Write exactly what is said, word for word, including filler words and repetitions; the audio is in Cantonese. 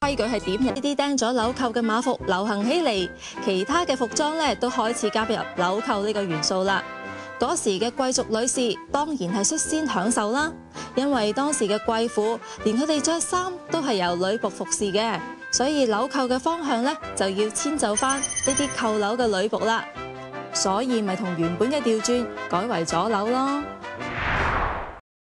規矩係點嘅？呢啲釘咗紐扣嘅馬服流行起嚟，其他嘅服裝咧都開始加入紐扣呢個元素啦。嗰時嘅貴族女士當然係率先享受啦，因為當時嘅貴婦連佢哋着衫都係由女僕服侍嘅，所以紐扣嘅方向咧就要遷就翻呢啲扣紐嘅女僕啦。所以咪同原本嘅調轉改為左紐咯。